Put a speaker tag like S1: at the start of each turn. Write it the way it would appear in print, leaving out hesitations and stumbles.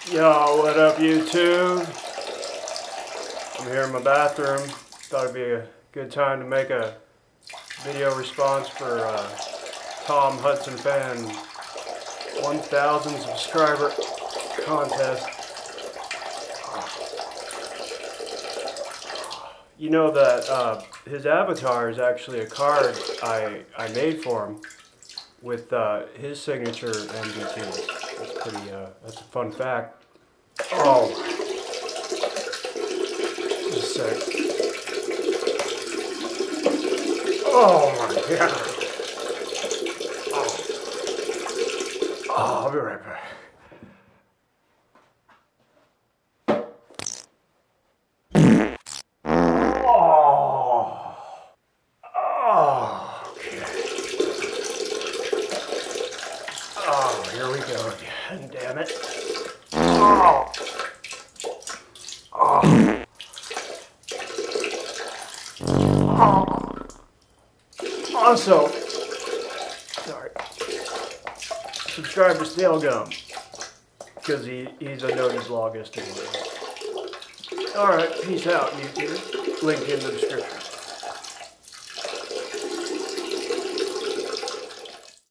S1: Yo, what up YouTube? I'm here in my bathroom. Thought it'd be a good time to make a video response for Tom Hudsonfan 1,000 subscriber contest. You know that his avatar is actually a card I made for him with his signature MVT. That's pretty, that's a fun fact. Oh, just a sec. Oh my God. Oh, I'll be right back. Oh, here we go again, damn it. Oh. Oh. Oh. Also, sorry, subscribe to Snail Gum, because he's a noted vlogist anyway. Alright, peace out, YouTube. Link in the description.